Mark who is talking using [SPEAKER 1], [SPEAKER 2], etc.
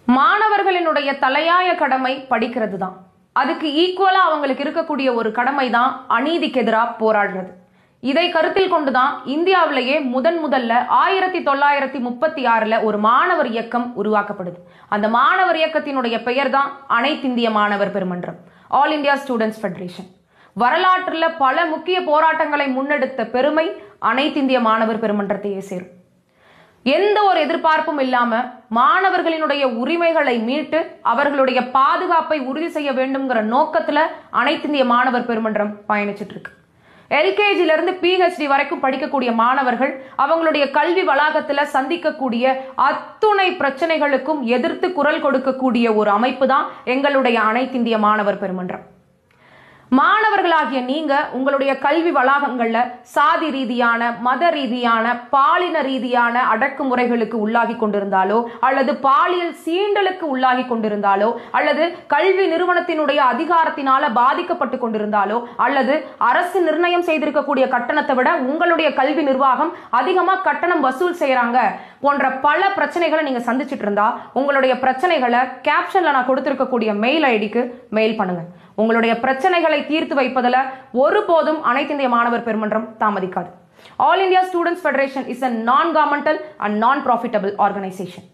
[SPEAKER 1] மாணவர்களினுடைய தலையாய கடமை படிக்கிறது தான். அதுக்கு ஈக்குவலா அவங்களுக்கு இருக்கக்கூடிய ஒரு கடமை தான் அநீதிக்கு எதிராக போராடுறது. இதை கருத்தில் கொண்டுதான் இந்தியாவிலேயே முதல்ல 1936 ஒரு மாணவர் இயக்கம் உருவாக்கப்படுது. அந்த மாணவர் இயக்கத்தினுடைய பெயர் தான் அனைத்திந்திய மாணவர் பெருமன்றம், ஆல் இந்தியா ஸ்டூடெண்ட்ஸ் ஃபெடரேஷன். வரலாற்றுல பல முக்கிய போராட்டங்களை முன்னெடுத்த பெருமை அனைத்திந்திய மாணவர் பெருமன்றத்தையே சேரும். எந்த ஒரு எதிர்பார்ப்பும் இல்லாம மாணவர்களினுடைய உரிமைகளை மீட்டு அவர்களுடைய பாதுகாப்பை உறுதி செய்ய வேண்டும்ங்கிற நோக்கத்துல அனைத்திந்திய மாணவர் பெருமன்றம் பயணிச்சுட்டு இருக்கு. எல்கேஜில இருந்து பிஹெச்டி வரைக்கும் படிக்கக்கூடிய மாணவர்கள் அவங்களுடைய கல்வி வளாகத்துல சந்திக்கக்கூடிய அத்துணை பிரச்சனைகளுக்கும் எதிர்த்து குரல் கொடுக்கக்கூடிய ஒரு அமைப்பு தான் எங்களுடைய அனைத்திந்திய மாணவர் பெருமன்றம். மாணவர்களாகிய நீங்க உங்களுடைய கல்வி வளாகங்கள்ல சாதி ரீதியான, மத ரீதியான, பாலின ரீதியான அடக்குமுறைகளுக்கு உள்ளாகி கொண்டிருந்தாலோ, அல்லது பாலியல் சீண்டலுக்கு உள்ளாகி கொண்டிருந்தாலோ, அல்லது கல்வி நிறுவனத்தினுடைய அதிகாரத்தினால பாதிக்கப்பட்டு கொண்டிருந்தாலோ, அல்லது அரசு நிர்ணயம் செய்திருக்கக்கூடிய கட்டணத்தை விட உங்களுடைய கல்வி நிர்வாகம் அதிகமா கட்டணம் வசூல் செய்யறாங்க போன்ற பல பிரச்சனைகளை நீங்க சந்திச்சுட்டு இருந்தா உங்களுடைய பிரச்சனைகளை கேப்ஷன்ல நான் கொடுத்திருக்கக்கூடிய மெயில் ஐடிக்கு மெயில் பண்ணுங்க. உங்களுடைய பிரச்சனைகளை தீர்த்து வைப்பதில் ஒருபோதும் அனைத்திந்திய மாணவர் பெருமன்றம் தாமதிக்காது. All India students federation is a non-governmental and non-profitable organization.